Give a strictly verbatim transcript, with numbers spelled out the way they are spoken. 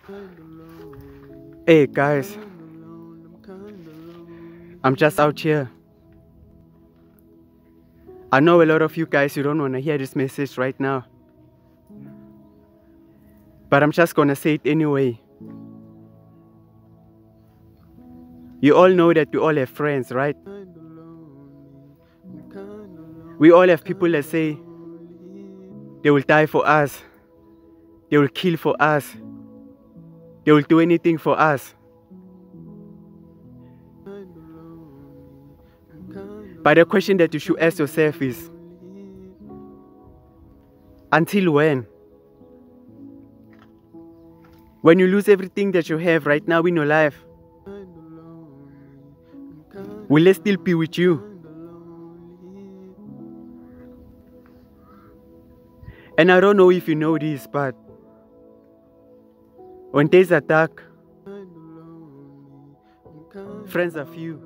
Hey guys, I'm just out here. I know a lot of you guys, you don't want to hear this message right now, but I'm just gonna say it anyway. You all know that we all have friends, right? We all have people that say they will die for us, they will kill for us, they will do anything for us. But the question that you should ask yourself is, until when? When you lose everything that you have right now in your life, will they still be with you? And I don't know if you know this, but when days are dark, friends are few.